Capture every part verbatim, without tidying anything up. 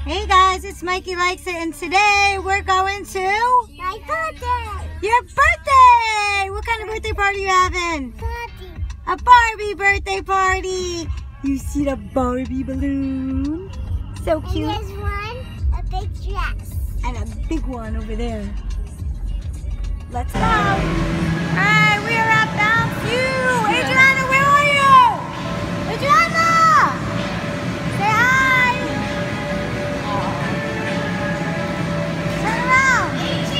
Hey guys, it's Mikey Likes It, and today we're going to my birthday. Your birthday! What kind of birthday party are you having? Barbie. A Barbie birthday party. You see the Barbie balloon? So cute. And there's one, a big dress. And a big one over there. Let's go. Alright, we are at Bounce. Adriana, where are you? Adriana! Say hi. Turn around.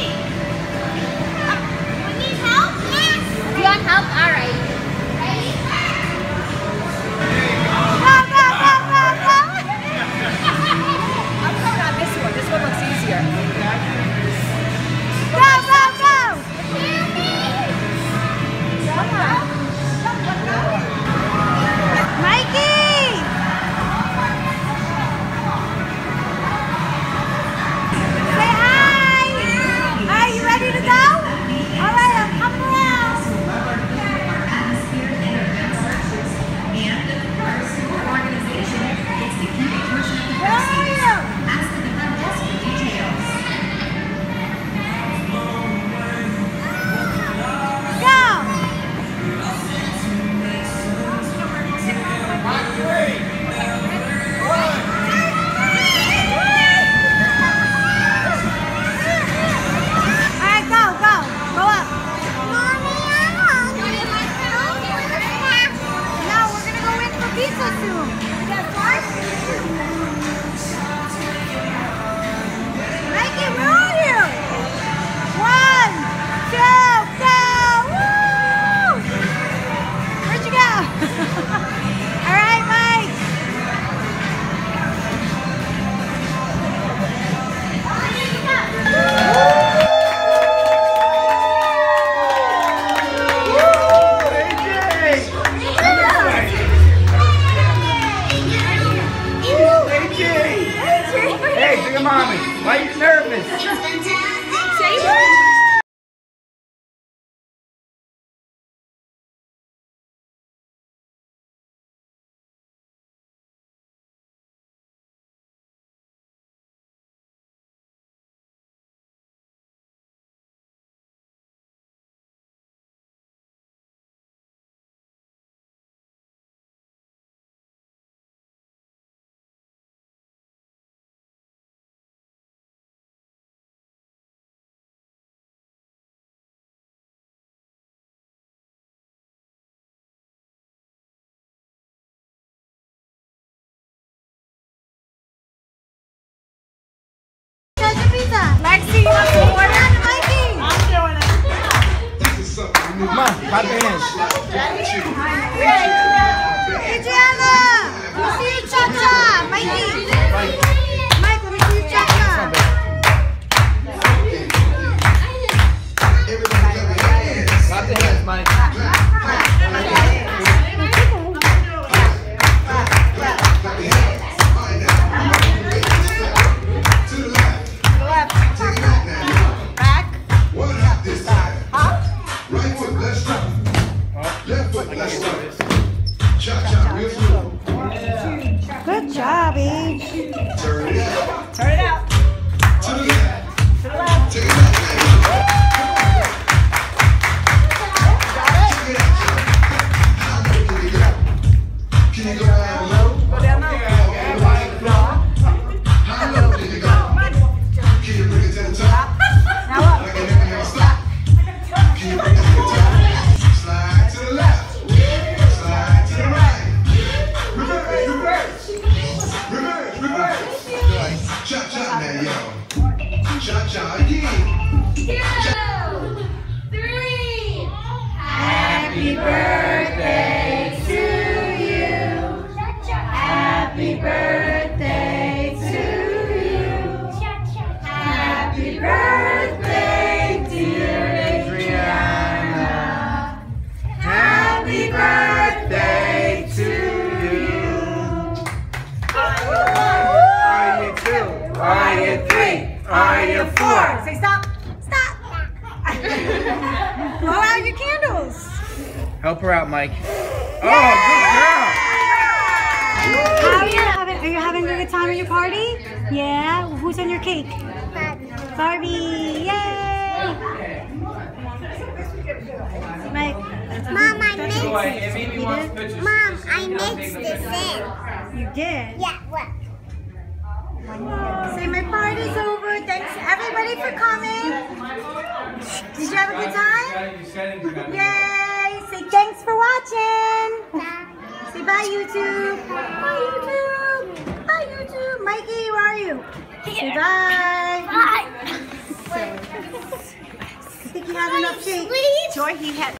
You need help? Yes. You want help? Alright. Ready? Go, go, go, go, go. I'm coming on this one. This one looks easier. Go, go, go. Mikey! Say hi! Are you ready to go? All right, I'm coming around. Where are you? Mommy, why are you nervous? Lexi, you want some water? Mikey! I'm doing it. Come on, clap your hands. Adriana! Let me see your cha-cha! Mikey! Mike, let me see your cha-cha! Clap your hands, Mike. Good job, Age. Turn it out. To the left. To the left. Go down low. How low did you go? Can you bring it to the top? Now up. Can you bring it to the top? Slide to the left. Slide to the right. Reverse, reverse. Reverse, reverse. Cha-cha now, yo. Cha-cha again. Two, three. Happy birthday to you. Happy birthday to you. Happy birthday, dear Adriana. Happy birthday to you. Are you two? Are you three? Are you four? Say stop. Stop. Blow out your candles. Help her out, Mike. Oh, good job. How are you having? Are you having a good time at your party? Yeah? Who's on your cake? Barbie! Yay! Mike. Mom, I That's mixed. Boy, if Amy You wants did? pictures, Mom, just I email mixed Amy. this in. You did? Yeah, what? Say my party's over. Thanks everybody for coming. Did you have a good time? Yay! Say thanks for watching. Say bye YouTube. Bye YouTube. Bye YouTube. Mikey, where are you? Say bye. Bye. I think you had enough cake. Please. Joy, he had.